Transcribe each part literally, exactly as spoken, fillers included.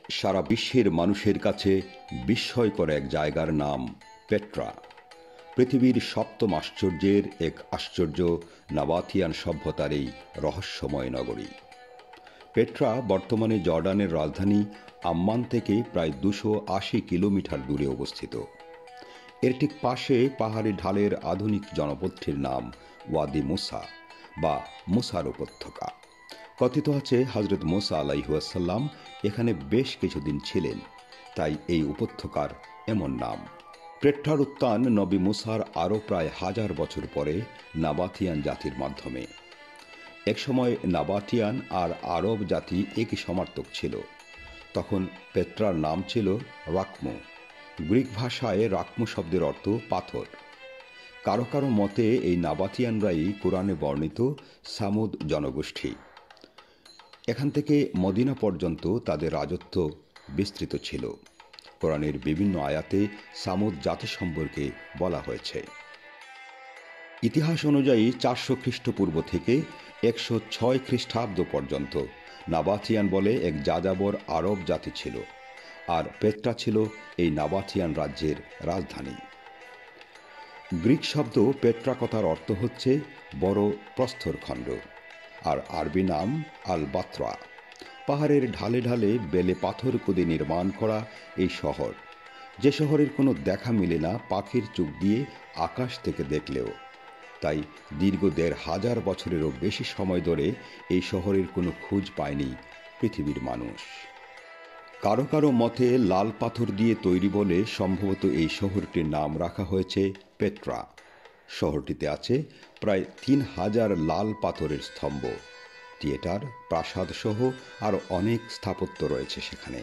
সারা বিশ্বের মানুষের কাছে বিস্ময়কর এক জায়গার নাম পেট্রা। পৃথিবীর সপ্তম আশ্চর্যের এক আশ্চর্য নাবাথিয়ান সভ্যতার এই রহস্যময় নগরী। পেট্রা বর্তমানে জর্ডানের রাজধানী আম্মান থেকে প্রায় দুশো আশি কিলোমিটার দূরে অবস্থিত। এর ঠিক পাশে পাহাড়ি ঢালের আধুনিক জনপদটির নাম ওয়াদি মুসা বা মুসার উপত্যকা। কথিত আছে হযরত মুসা আলাইহিসসালাম এখানে বেশ কিছুদিন ছিলেন, তাই এই উপত্যকার এমন নাম। পেট্রার উত্থান নবী মুসার আরও প্রায় হাজার বছর পরে নাবাথিয়ান জাতির মাধ্যমে। একসময় নাবাথিয়ান আর আরব জাতি একই সমার্থক ছিল। তখন পেট্রার নাম ছিল রাকমু। গ্রিক ভাষায় রাকমু শব্দের অর্থ পাথর। কারো কারো মতে এই নাবাথিয়ানরাই কোরআনে বর্ণিত সামুদ জনগোষ্ঠী। এখান থেকে মদিনা পর্যন্ত তাদের রাজত্ব বিস্তৃত ছিল। কোরআনের বিভিন্ন আয়াতে সামুদ জাতি সম্পর্কে বলা হয়েছে। ইতিহাস অনুযায়ী চারশো খ্রিস্টপূর্ব থেকে একশো ছয় খ্রিস্টাব্দ পর্যন্ত নাবাথিয়ান বলে এক যাযাবর আরব জাতি ছিল, আর পেট্রা ছিল এই নাবাথিয়ান রাজ্যের রাজধানী। গ্রিক শব্দ পেট্রা কথার অর্থ হচ্ছে বড় প্রস্তরখণ্ড, আর আরবি নাম আল বাত্রা। পাহাড়ের ঢালে ঢালে বেলে পাথর কুদে নির্মাণ করা এই শহর, যে শহরের কোনো দেখা মিলে না পাখির চোখ দিয়ে আকাশ থেকে দেখলেও। তাই দীর্ঘ দেড় হাজার বছরেরও বেশি সময় ধরে এই শহরের কোনো খোঁজ পায়নি পৃথিবীর মানুষ। কারো কারো মতে লাল পাথর দিয়ে তৈরি বলে সম্ভবত এই শহরটির নাম রাখা হয়েছে পেট্রা। শহরটিতে আছে প্রায় তিন হাজার লাল পাথরের স্তম্ভ, থিয়েটার, প্রাসাদ সহ আরও অনেক স্থাপত্য রয়েছে সেখানে।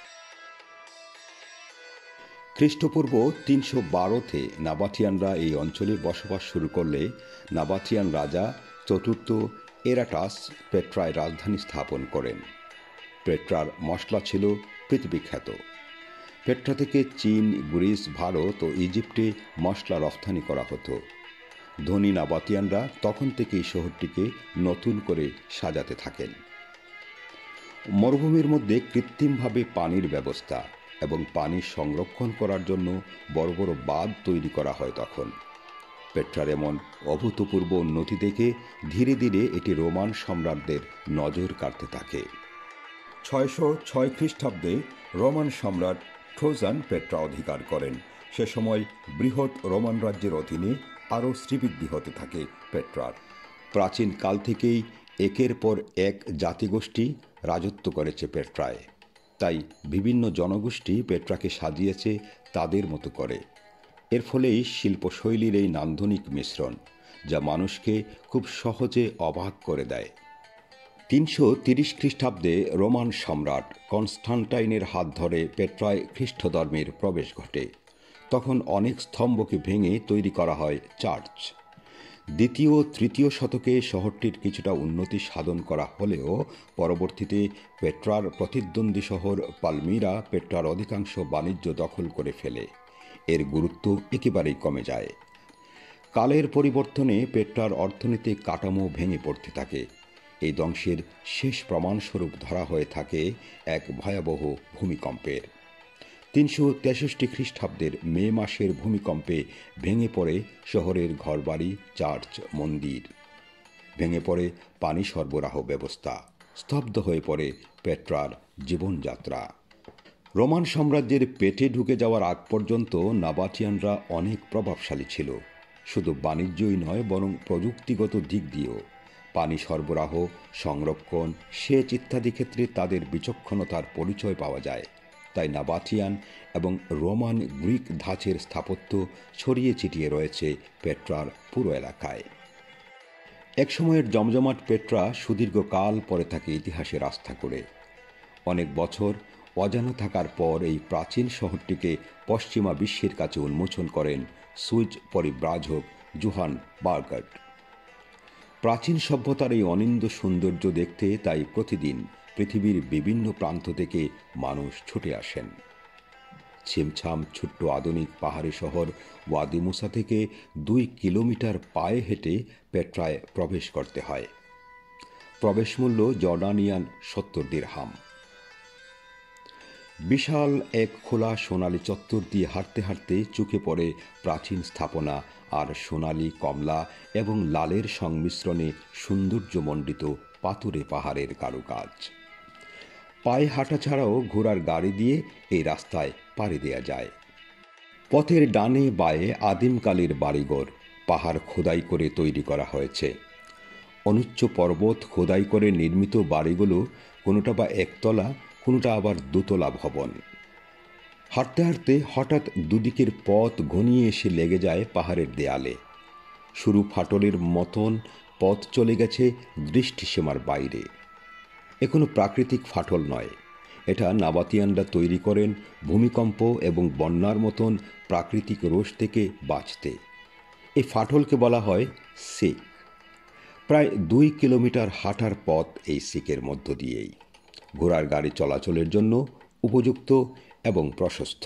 খ্রিস্টপূর্ব তিনশো বারোতে নাবাথিয়ানরা এই অঞ্চলে বসবাস শুরু করলে নাবাথিয়ান রাজা চতুর্থ এরাটাস পেট্রায় রাজধানী স্থাপন করেন। পেট্রার মশলা ছিল পৃথিবীখ্যাত। পেট্রা থেকে চীন, গ্রিস, ভারত ও ইজিপ্টে মশলা রফতানি করা হতো। ধনী নাবাথিয়ানরা তখন থেকেই শহরটিকে নতুন করে সাজাতে থাকেন। মরুভূমির মধ্যে কৃত্রিমভাবে পানির ব্যবস্থা এবং পানি সংরক্ষণ করার জন্য বড় বড় বাঁধ তৈরি করা হয় তখন। পেট্রার এমন অভূতপূর্ব উন্নতি দেখে ধীরে ধীরে এটি রোমান সম্রাটদের নজর কাড়তে থাকে। ছয়শো ছয় খ্রিস্টাব্দে রোমান সম্রাট ট্রোজান পেট্রা অধিকার করেন। সে সময় বৃহৎ রোমান রাজ্যের অধীনে আরও শ্রীবৃদ্ধি হতে থাকে পেট্রার। প্রাচীন কাল থেকেই একের পর এক জাতিগোষ্ঠী রাজত্ব করেছে পেট্রায়, তাই বিভিন্ন জনগোষ্ঠী পেট্রাকে সাজিয়েছে তাদের মতো করে। এর ফলেই শিল্পশৈলীর এই নান্দনিক মিশ্রণ, যা মানুষকে খুব সহজে অবাক করে দেয়। তিনশো তিরিশ খ্রিস্টাব্দে রোমান সম্রাট কনস্টান্টাইনের হাত ধরে পেট্রায় খ্রিস্ট ধর্মের প্রবেশ ঘটে। তখন অনেক স্তম্ভকে ভেঙে তৈরি করা হয় চার্চ। দ্বিতীয় তৃতীয় শতকে শহরটির কিছুটা উন্নতি সাধন করা হলেও পরবর্তীতে পেট্রার প্রতিদ্বন্দ্বী শহর পালমিরা পেট্রার অধিকাংশ বাণিজ্য দখল করে ফেলে। এর গুরুত্ব একেবারেই কমে যায়। কালের পরিবর্তনে পেট্রার অর্থনৈতিক কাঠামো ভেঙে পড়তে থাকে। এই ধ্বংসের শেষ প্রমাণস্বরূপ ধরা হয়ে থাকে এক ভয়াবহ ভূমিকম্পের। তিনশো তেষট্টি খ্রিস্টাব্দের মে মাসের ভূমিকম্পে ভেঙে পড়ে শহরের ঘরবাড়ি, চার্চ, মন্দির। ভেঙে পড়ে পানি সরবরাহ ব্যবস্থা। স্তব্ধ হয়ে পড়ে পেট্রার জীবনযাত্রা। রোমান সাম্রাজ্যের পেটে ঢুকে যাওয়ার আগ পর্যন্ত নাবাথিয়ানরা অনেক প্রভাবশালী ছিল। শুধু বাণিজ্যই নয়, বরং প্রযুক্তিগত দিক দিয়েও। পানি সরবরাহ, সংরক্ষণ, সেচ ইত্যাদি ক্ষেত্রে তাদের বিচক্ষণতার পরিচয় পাওয়া যায়। তাই নাবাথিয়ান এবং রোমান গ্রিক ধাঁচের স্থাপত্য ছড়িয়ে ছিটিয়ে রয়েছে পেট্রার পুরো এলাকায়। একসময়ের জমজমাট পেট্রা সুদীর্ঘকাল পরে থাকে ইতিহাসের আস্থা করে। অনেক বছর অজানা থাকার পর এই প্রাচীন শহরটিকে পশ্চিমা বিশ্বের কাছে উন্মোচন করেন সুইজ পরিব্রাজক জোহান বার্গার। প্রাচীন সভ্যতার এই অনিন্দ্য সৌন্দর্য দেখতে তাই প্রতিদিন পৃথিবীর বিভিন্ন প্রান্ত থেকে মানুষ ছুটে আসেন। ছিমছাম ছোট্ট আধুনিক পাহাড়ি শহর ওয়াদি মুসা থেকে দুই কিলোমিটার পায়ে হেঁটে পেট্রায় প্রবেশ করতে হয়। প্রবেশ মূল্য জর্ডানিয়ান সত্তর দিরহাম। বিশাল এক খোলা সোনালী চত্বর দিয়ে হাঁটতে হাঁটতে চোখে পড়ে প্রাচীন স্থাপনা আর সোনালী, কমলা এবং লালের সংমিশ্রণে সৌন্দর্যমণ্ডিত পাথুরে পাহাড়ের কারুকাজ। পায়ে হাঁটা ছাড়াও ঘোড়ার গাড়ি দিয়ে এই রাস্তায় পাড়ি দেয়া যায়। পথের ডানে বায়ে আদিমকালের বাড়িঘর পাহাড় খোদাই করে তৈরি করা হয়েছে। অনুচ্চ পর্বত খোদাই করে নির্মিত বাড়িগুলো কোনোটা বা একতলা, কোনোটা আবার দোতলা ভবন। হাঁটতে হাঁটতে হঠাৎ দুদিকের পথ ঘনিয়ে এসে লেগে যায় পাহাড়ের দেয়ালে। সরু ফাটলের মতন পথ চলে গেছে দৃষ্টিসীমার বাইরে। এ কোনো প্রাকৃতিক ফাটল নয়, এটা নাবাতিয়ানরা তৈরি করেন ভূমিকম্প এবং বন্যার মতন প্রাকৃতিক রোষ থেকে বাঁচতে। এই ফাটলকে বলা হয় সিক। প্রায় দুই কিলোমিটার হাঁটার পথ এই সিকের মধ্য দিয়েই। ঘোড়ার গাড়ি চলাচলের জন্য উপযুক্ত এবং প্রশস্ত।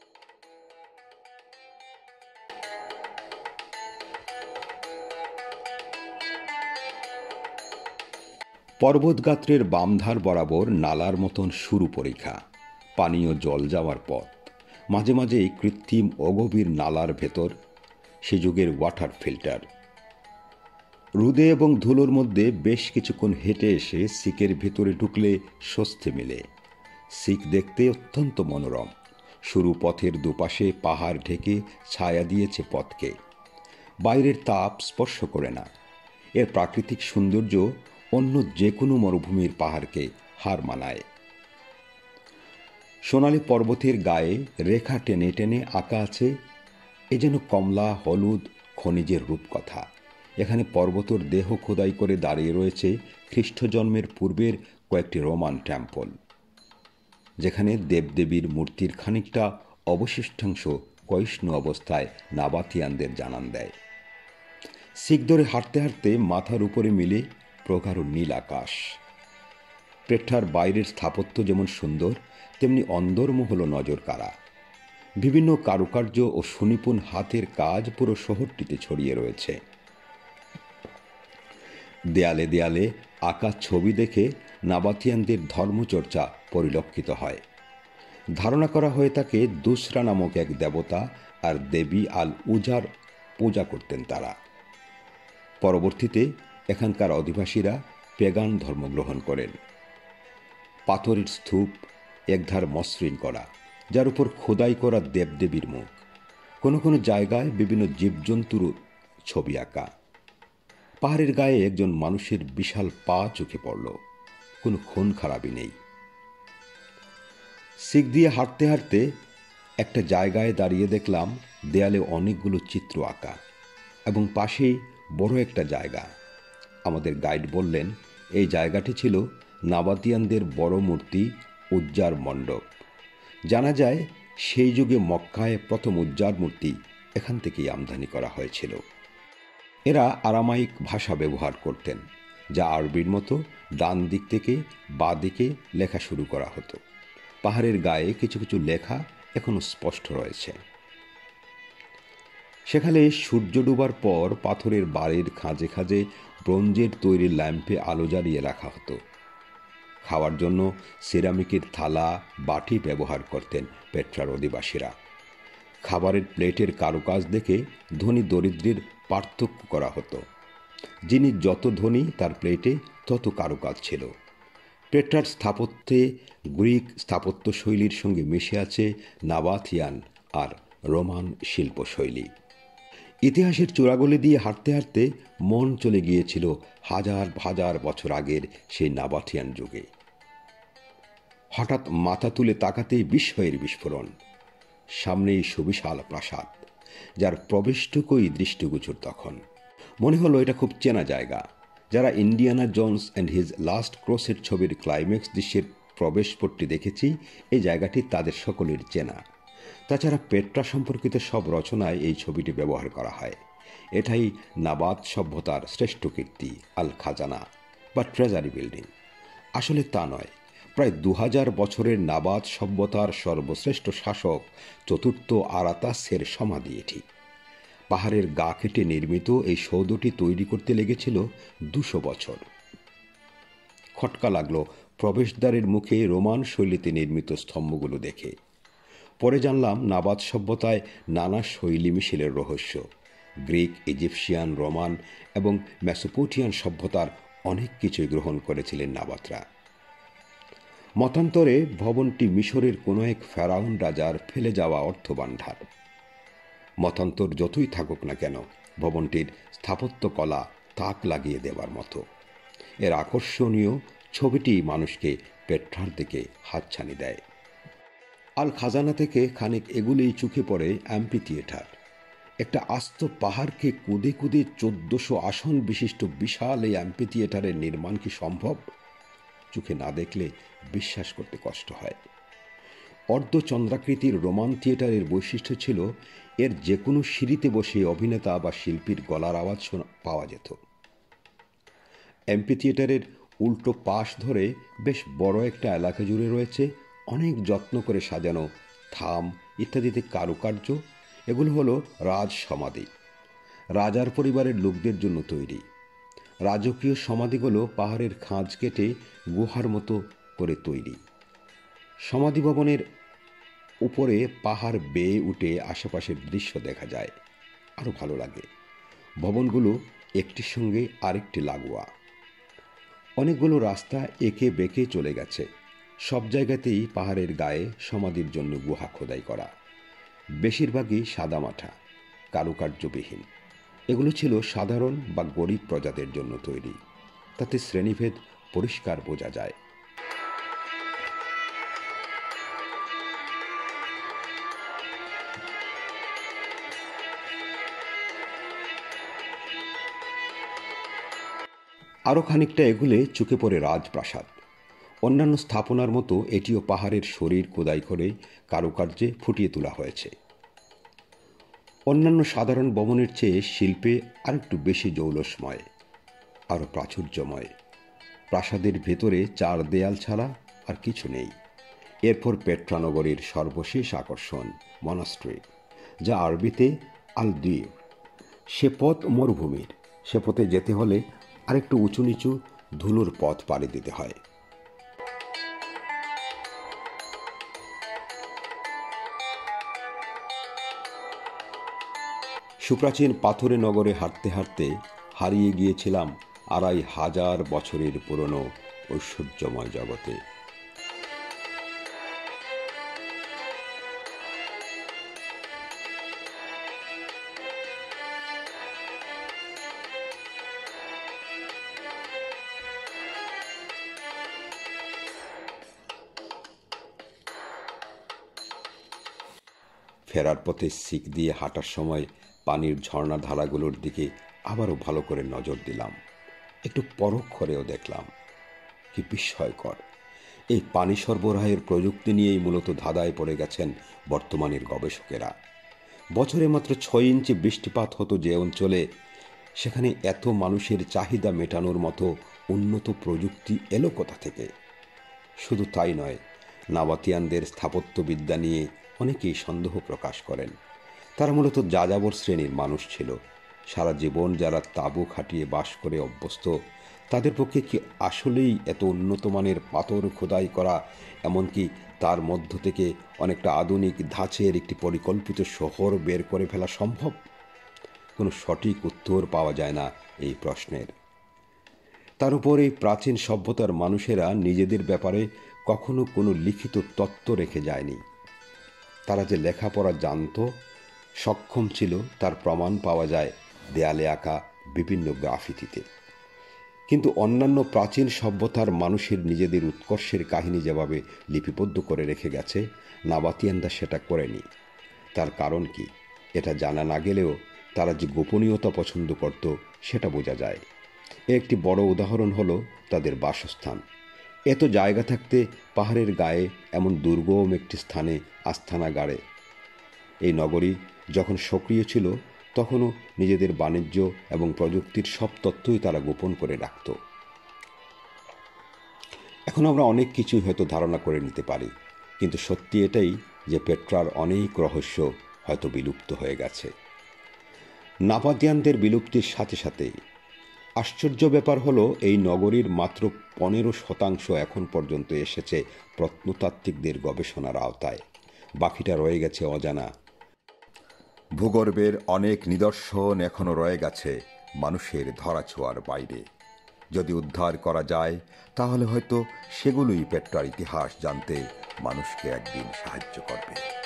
পর্বতগাত্রের বামধার বরাবর নালার মতন সরু পরিখা, পানীয় জল যাওয়ার পথ। মাঝে মাঝে কৃত্রিম অগভীর নালার ভেতর সে যুগের ওয়াটার ফিল্টার। রোদে এবং ধুলোর মধ্যে বেশ কিছুক্ষণ হেঁটে এসে সিকের ভেতরে ঢুকলে স্বস্তি মেলে। সিক দেখতে অত্যন্ত মনোরম। সরু পথের দুপাশে পাহাড় ঢেকে ছায়া দিয়েছে পথকে। বাইরের তাপ স্পর্শ করে না। এর প্রাকৃতিক সৌন্দর্য অন্য যে কোনো মরুভূমির পাহাড়কে হার মানায়। সোনালী পর্বতের গায়ে রেখা টেনে টেনে আঁকা আছে এ যেন কমলা হলুদ খনিজের রূপকথা। এখানে পর্বতের দেহ খোদাই করে দাঁড়িয়ে রয়েছে খ্রিস্টজন্মের পূর্বের কয়েকটি রোমান টেম্পল, যেখানে দেবদেবীর মূর্তির খানিকটা অবশিষ্টাংশ ক্ষয়িষ্ণু অবস্থায় নাবাতিয়ানদের জানান দেয়। সিক ধরে হাঁটতে হাঁটতে মাথার উপরে মিলে প্রগাঢ় নীল আকাশ। পেট্রার বাইরের স্থাপত্য যেমন সুন্দর, তেমনি অন্দরমহল নজর কাড়া। বিভিন্ন কারুকার্য ও সুনিপুণ হাতের কাজ পুরো শহরটিতে ছড়িয়ে রয়েছে। দেয়ালে দেয়ালে আঁকা ছবি দেখে নাবাতিয়ানদের ধর্মচর্চা পরিলক্ষিত হয়। ধারণা করা হয়ে থাকে দুসরা নামক এক দেবতা আর দেবী আল উজার পূজা করতেন তারা। পরবর্তীতে এখানকার অধিবাসীরা পেগান ধর্ম গ্রহণ করেন। পাথরের স্তূপ, একধার মসৃণ করা, যার উপর খোদাই করা দেবদেবীর মুখ। কোনো কোনো জায়গায় বিভিন্ন জীবজন্তুর ছবি আঁকা। পাহাড়ের গায়ে একজন মানুষের বিশাল পা চোখে পড়ল। কোনো খুন খারাপই নেই। সিক দিয়ে হাঁটতে হাঁটতে একটা জায়গায় দাঁড়িয়ে দেখলাম দেয়ালে অনেকগুলো চিত্র আঁকা এবং পাশেই বড় একটা জায়গা। আমাদের গাইড বললেন এই জায়গাটি ছিল নাবাতিয়ানদের বড় মূর্তি উজ্জার মণ্ডপ। জানা যায় সেই যুগে মক্কায় প্রথম উজ্জার মূর্তি এখান থেকেই আমদানি করা হয়েছিল। এরা আরামাইক ভাষা ব্যবহার করতেন, যা আরবির মতো ডান দিক থেকে বাঁ দিকে লেখা শুরু করা হতো। পাহাড়ের গায়ে কিছু কিছু লেখা এখনো স্পষ্ট রয়েছে। সেখানে সূর্য ডুবার পর পাথরের বাড়ির খাঁজে খাঁজে ব্রোঞ্জের তৈরি ল্যাম্পে আলো জ্বালিয়ে রাখা হতো। খাওয়ার জন্য সিরামিকের থালা বাটি ব্যবহার করতেন পেট্রার অধিবাসীরা। খাবারের প্লেটের কারুকাজ দেখে ধনী দরিদ্রের পার্থক্য করা হতো। যিনি যত ধনী তার প্লেটে তত কারুকাজ ছিল। পেট্রার স্থাপত্যে গ্রিক স্থাপত্যশৈলীর সঙ্গে মিশে আছে নাবাথিয়ান আর রোমান শিল্পশৈলী। ইতিহাসের চূড়াগলি দিয়ে হাঁটতে হাঁটতে মন চলে গিয়েছিল হাজার হাজার বছর আগের সেই নাবাথিয়ান যুগে। হঠাৎ মাথা তুলে তাকাতেই বিস্ময়ের বিস্ফোরণ। সামনেই সুবিশাল প্রাসাদ, যার প্রবেশটুকুই দৃষ্টিগোচর। তখন মনে হলো এটা খুব চেনা জায়গা। যারা Indiana Jones and his last ক্রসের ছবির ক্লাইম্যাক্স দৃশ্যের প্রবেশপটটি দেখেছি, এই জায়গাটি তাদের সকলের চেনা। তাছাড়া পেট্রা সম্পর্কিত সব রচনায় এই ছবিটি ব্যবহার করা হয়। এটাই নাবাত সভ্যতার শ্রেষ্ঠ কীর্তি, আল খাজানা বা ট্রেজারি বিল্ডিং। আসলে তা নয়, প্রায় দু হাজার বছরের নাবাত সভ্যতার সর্বশ্রেষ্ঠ শাসক চতুর্থ আরাতাসের সমাধি এটি। পাহাড়ের গা কেটে নির্মিত এই সৌধটি তৈরি করতে লেগেছিল দুশো বছর। খটকা লাগলো প্রবেশদ্বারের মুখে রোমান শৈলীতে নির্মিত স্তম্ভগুলো দেখে। পরে জানলাম নাবাত সভ্যতায় নানা শৈলী মিশেলের রহস্য। গ্রিক, ইজিপশিয়ান, রোমান এবং মেসোপোটিয়ান সভ্যতার অনেক কিছুই গ্রহণ করেছিলেন নাবাতরা। মতান্তরে ভবনটি মিশরের কোনো এক ফেরাউন রাজার ফেলে যাওয়া অর্থভাণ্ডার। মতান্তর যতই থাকুক না কেন, ভবনটির স্থাপত্যকলা তাক লাগিয়ে দেওয়ার মতো। এর আকর্ষণীয় ছবিটি মানুষকে পেট্রার দিকে হাতছানি দেয়। আল খাজানা থেকে খানিক এগুলেই চোখে পড়ে অ্যাম্পি থিয়েটার। একটা আস্ত পাহাড়কে কুদে কুদে চোদ্দশো আসন বিশিষ্ট বিশাল এই অ্যাম্পি থিয়েটারের নির্মাণ কি সম্ভব? চোখে না দেখলে বিশ্বাস করতে কষ্ট হয়। অর্ধচন্দ্রাকৃতির রোমান থিয়েটারের বৈশিষ্ট্য ছিল এর যে কোনো সিঁড়িতে বসে অভিনেতা বা শিল্পীর গলার আওয়াজ পাওয়া যেত। অ্যাম্পি থিয়েটারের উল্টো পাশ ধরে বেশ বড় একটা এলাকা জুড়ে রয়েছে অনেক যত্ন করে সাজানো থাম ইত্যাদিতে কারুকার্য। এগুলো হলো রাজ সমাধি, রাজার পরিবারের লোকদের জন্য তৈরি। রাজকীয় সমাধিগুলো পাহাড়ের খাঁজ কেটে গুহার মতো করে তৈরি। সমাধি ভবনের উপরে পাহাড় বেয়ে উঠে আশেপাশের দৃশ্য দেখা যায়, আরও ভালো লাগে। ভবনগুলো একটির সঙ্গে আরেকটি লাগোয়া। অনেকগুলো রাস্তা এঁকে বেঁকে চলে গেছে। সব জায়গাতেই পাহাড়ের গায়ে সমাধির জন্য গুহা খোদাই করা, বেশিরভাগই সাদামাটা, কারুকার্যবিহীন। এগুলো ছিল সাধারণ বা গরিব প্রজাদের জন্য তৈরি। তাতে শ্রেণীভেদ পরিষ্কার বোঝা যায়। আরও খানিকটা এগুলে চোখে পড়ে রাজপ্রাসাদ। অন্যান্য স্থাপনার মতো এটিও পাহাড়ের শরীর খোদাই করে কারুকার্যে ফুটিয়ে তোলা হয়েছে। অন্যান্য সাধারণ ভবনের চেয়ে শিল্পে আরেকটু বেশি জৌলসময়, আরও প্রাচুর্যময়। প্রাসাদের ভেতরে চার দেয়াল ছাড়া আর কিছু নেই। এরপর পেট্রা নগরীর সর্বশেষ আকর্ষণ মনাস্ট্রি, যা আরবিতে আল দ্বীপ। সে পথ মরুভূমির। সে পথে যেতে হলে আরেকটু উঁচু নিচু ধুলোর পথ পাড়ি দিতে হয়। সুপ্রাচীন পাথরে নগরে হাঁটতে হাঁটতে হারিয়ে গিয়েছিলাম আড়াই হাজার বছরের পুরনো ঐশ্বর্যময় জগতে। ফেরার পথে সিক দিয়ে হাঁটার সময় পানির ঝর্ণা ধারাগুলোর দিকে আবারও ভালো করে নজর দিলাম। একটু পরক্ষরেও দেখলাম। কি বিস্ময়কর! এই পানি সরবরাহের প্রযুক্তি নিয়েই মূলত ধাঁধায় পড়ে গেছেন বর্তমানের গবেষকেরা। বছরে মাত্র ছয় ইঞ্চি বৃষ্টিপাত হতো যে অঞ্চলে, সেখানে এত মানুষের চাহিদা মেটানোর মতো উন্নত প্রযুক্তি এলো কোথা থেকে? শুধু তাই নয়, নাবাতিয়ানদের স্থাপত্যবিদ্যা নিয়ে অনেকেই সন্দেহ প্রকাশ করেন। তারা মূলত যাযাবর শ্রেণীর মানুষ ছিল। সারা জীবন যারা তাঁবু খাটিয়ে বাস করে অভ্যস্ত, তাদের পক্ষে কি আসলেই এত উন্নত মানের পাথর খোদাই করা, এমনকি তার মধ্য থেকে অনেকটা আধুনিক ধাঁচের একটি পরিকল্পিত শহর বের করে ফেলা সম্ভব? কোনো সঠিক উত্তর পাওয়া যায় না এই প্রশ্নের। তার উপর এই প্রাচীন সভ্যতার মানুষেরা নিজেদের ব্যাপারে কখনো কোনো লিখিত তত্ত্ব রেখে যায়নি। তারা যে লেখাপড়া জানত, সক্ষম ছিল, তার প্রমাণ পাওয়া যায় দেয়ালে আঁকা বিভিন্ন গ্রাফিতিতে। কিন্তু অন্যান্য প্রাচীন সভ্যতার মানুষের নিজেদের উৎকর্ষের কাহিনী যেভাবে লিপিবদ্ধ করে রেখে গেছে, নাবাতিয়ানরা সেটা করেনি। তার কারণ কি? এটা জানা না গেলেও তারা যে গোপনীয়তা পছন্দ করত সেটা বোঝা যায়। এর একটি বড় উদাহরণ হলো তাদের বাসস্থান। এত জায়গা থাকতে পাহাড়ের গায়ে এমন দুর্গম একটি স্থানে আস্তানা গাড়ে। এই নগরী যখন সক্রিয় ছিল তখনও নিজেদের বাণিজ্য এবং প্রযুক্তির সব তথ্যই তারা গোপন করে রাখত। এখন আমরা অনেক কিছুই হয়তো ধারণা করে নিতে পারি, কিন্তু সত্যি এটাই যে পেট্রার অনেক রহস্য হয়তো বিলুপ্ত হয়ে গেছে। নাবাতিয়ানদের বিলুপ্তির সাথে সাথে আশ্চর্য ব্যাপার হলো এই নগরীর মাত্র পনেরো শতাংশ এখন পর্যন্ত এসেছে প্রত্নতাত্ত্বিকদের গবেষণার আওতায়, বাকিটা রয়ে গেছে অজানা। ভূগর্ভের অনেক নিদর্শন এখনো রয়ে গেছে মানুষের ধরাছোঁয়ার বাইরে। যদি উদ্ধার করা যায় তাহলে হয়তো সেগুলোই পেট্রার ইতিহাস জানতে মানুষকে একদিন সাহায্য করবে।